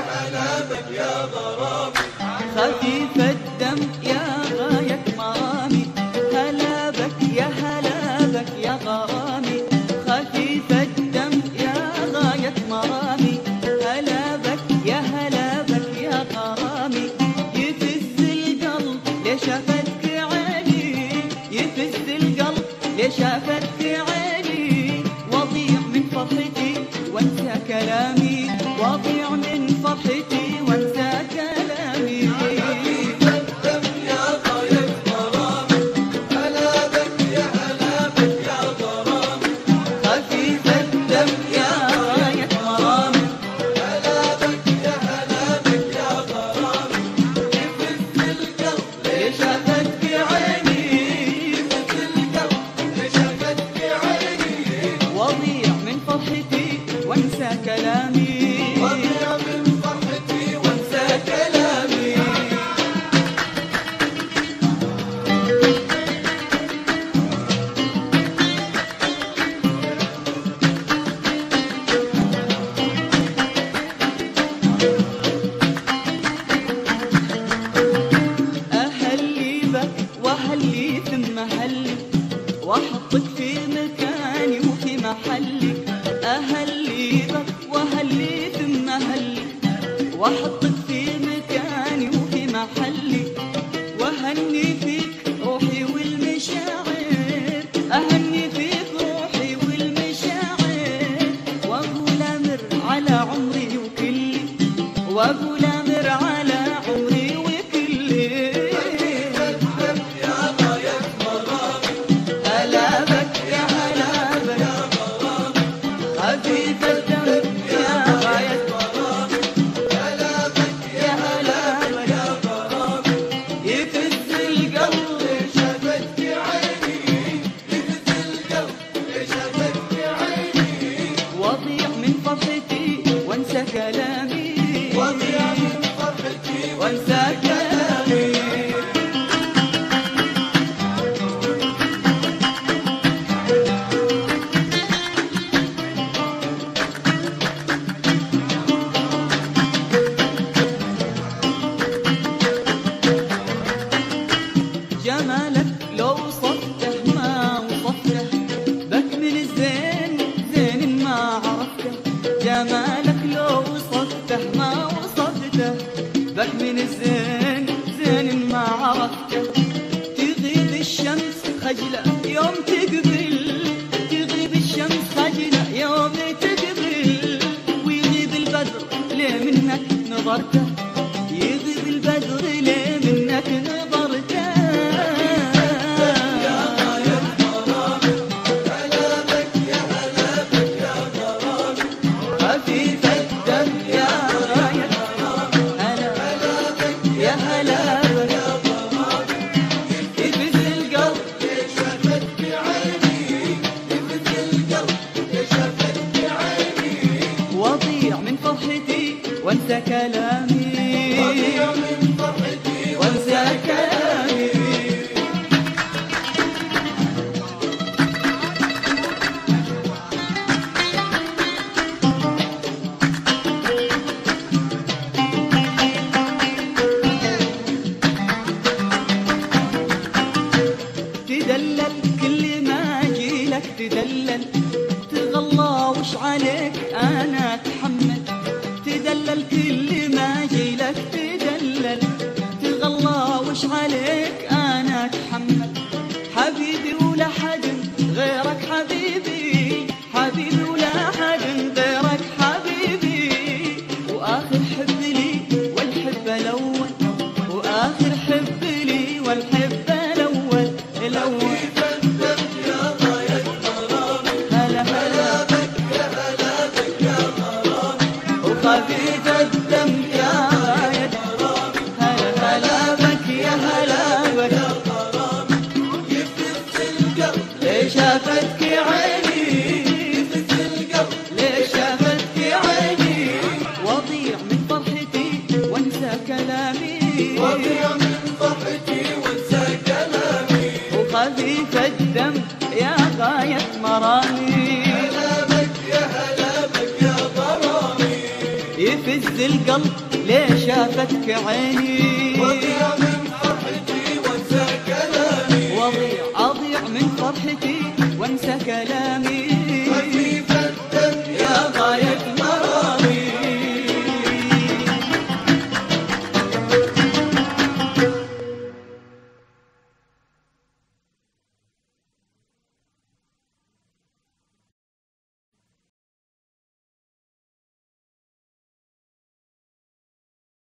هلا بك يا غرامي. خفيف الدم يا غاية مرامي، هلا بك يا هلا بك يا غرامي. خفيف الدم يا غاية مرامي، هلا بك يا هلا بك يا غرامي. يفز القلب ليش شافتك عيني، يفز القلب ليش شافتك عيني. وضيع من فرحتي وانسى كلامي، وضيع من فرحتي وانسى كلامي. خفيف الدم يا غاية مرامي، هلا بك يا هلا بك يا غرامي. خفيف الدم يا غاية مرامي، هلا بك يا هلا بك يا غرامي. يفز القلب ليش شافتك عيني، يفز القلب ليش شافتك عيني. وضيع من فرحتي وانسى كلامي. وضيع من فرحتي وانسى كلامي. أهلي بك وأهلي ثم أهلي، وأحطك في مكاني وفي محلي. أهلي بك وأهلي ثم أهلي، وأحطك في مكاني وفي محلي. وأهني فيك روحي والمشاعر، أهني فيك روحي والمشاعر. وأقول أمر على عمري وكلي، وأقول أمر على عمري وكلي. الدم يا غاية مرامي، هلا بك يا هلا بك يا غرامي. خفيف الدم يا غاية مرامي، هلا بك يا هلا بك يا غرامي. يفز القلب ليش شافتك عيني، يفز القلب ليش شافتك عيني. وضيع من فرحتي وانسى كلامي، وضيع من فرحتي وانسى كلامي. جمالك لو وصفته ما وصفته، بك من الزين زين ما عرفته. جمالك لو وصفته ما وصفته، بك من الزين زين ما عرفته. تغيب الشمس خجلة يوم تقبل، تغيب الشمس خجلة يوم تقبل. ويغيب البدر ليه منك نظرته، يغيب البدر ليه منك نظرته. يا غاية مرامي، هلا بك يا هلا بك يا غرامي. خفيف الدم يا غاية هلا بك يا هلا بك يا غرامي. يفز القلب ليش شافتك عيني، يفز القلب ليش شافتك عيني. وضيع من فرحتي وانسى كلامي، وضيع من فرحتي وانسى كلامي. تدلل كل ما اجيلك تدلل، تغلى وش عليك انا اتحمل. تدلل كل ما اجيلك تدلل، تغلى وش عليك انا اتحمل. حبيبي ولا حد غيرك حبيبي، حبيبي ولا حد غيرك حبيبي. واخر حب لي والحب الاول، واخر حب لي والحب الاول الاول. الدم يا غاية مرامي، هلا هلا بك يا هلا بك يا غرامي. وخفيف الدم يا غاية هلا هلا بك يا هلا بك يا غرامي. يفز القلب ليش شافتك عيني، يفز القلب ليش شافتك عيني. وضيع من فرحتي وانسى كلامي، وضيع من فرحتي وانسى كلامي. وخفيف الدم يا غاية مرامي. هلا بك يا هلا بك يا غرامي. يفز القلب ليه شافتك عيني. وضيع من فرحتي وانسى كلامي، أضيع من فرحتي وانسى كلامي.